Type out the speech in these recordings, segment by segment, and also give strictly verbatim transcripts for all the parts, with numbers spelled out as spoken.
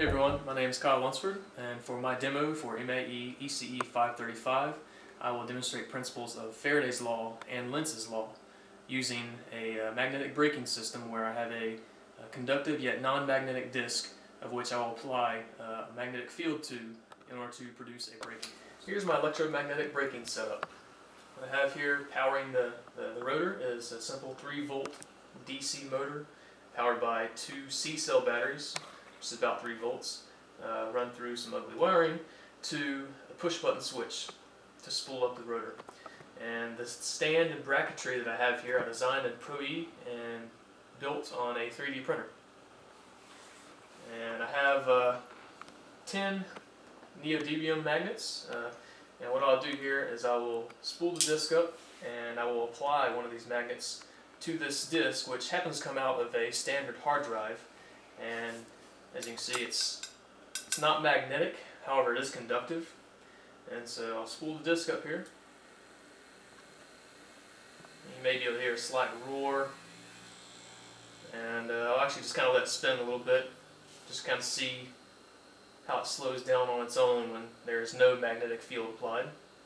Hey everyone, my name is Kyle Lunsford, and for my demo for M A E E C E five thirty-five, I will demonstrate principles of Faraday's law and Lenz's law using a uh, magnetic braking system where I have a, a conductive yet non-magnetic disc of which I will apply uh, a magnetic field to in order to produce a braking. Here's my electromagnetic braking setup. What I have here powering the, the, the rotor is a simple three volt D C motor powered by two C-cell batteries, which is about three volts, uh, run through some ugly wiring to a push button switch to spool up the rotor. And the stand and bracketry that I have here I designed in Pro E and built on a three D printer. And I have uh, ten neodymium magnets, uh, and what I'll do here is I will spool the disc up and I will apply one of these magnets to this disc, which happens to come out of a standard hard drive. And as you can see, it's it's not magnetic, however it is conductive. And so I'll spool the disc up here. You may be able to hear a slight roar, and uh, I'll actually just kind of let it spin a little bit, just kind of see how it slows down on its own when there is no magnetic field applied.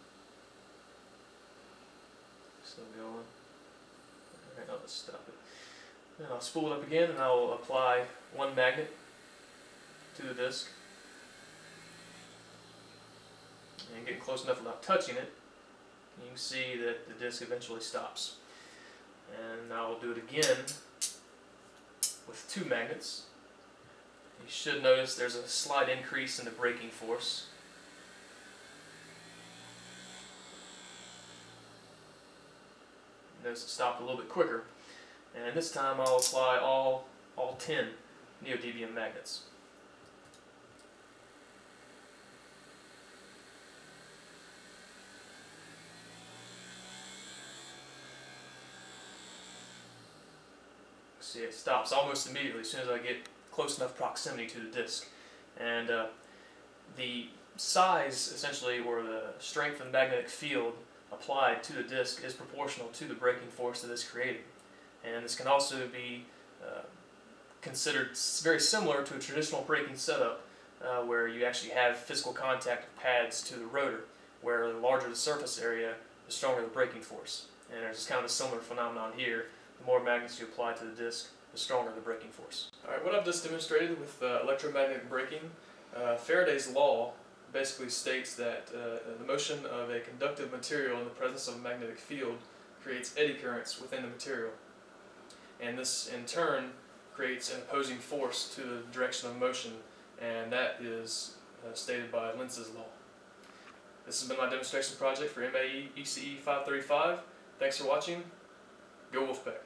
Still going. Alright, I'll just stop it. Then I'll spool it up again, and I'll apply one magnet to the disc. And getting close enough without touching it, you can see that the disc eventually stops. And now I'll do it again with two magnets. You should notice there's a slight increase in the braking force. Notice it stopped a little bit quicker. And this time I'll apply all, all ten neodymium magnets. See, it stops almost immediately as soon as I get close enough proximity to the disc. And uh, the size, essentially, or the strength of the magnetic field applied to the disc is proportional to the braking force that is created. And this can also be uh, considered very similar to a traditional braking setup uh, where you actually have physical contact of pads to the rotor, where the larger the surface area, the stronger the braking force. And there's kind of a similar phenomenon here. The more magnets you apply to the disc, the stronger the braking force. Alright, what I've just demonstrated with uh, electromagnetic braking, uh, Faraday's law basically states that uh, the motion of a conductive material in the presence of a magnetic field creates eddy currents within the material. And this, in turn, creates an opposing force to the direction of motion, and that is uh, stated by Lenz's law. This has been my demonstration project for M A E E C E five thirty-five. Thanks for watching. Go Wolfpack.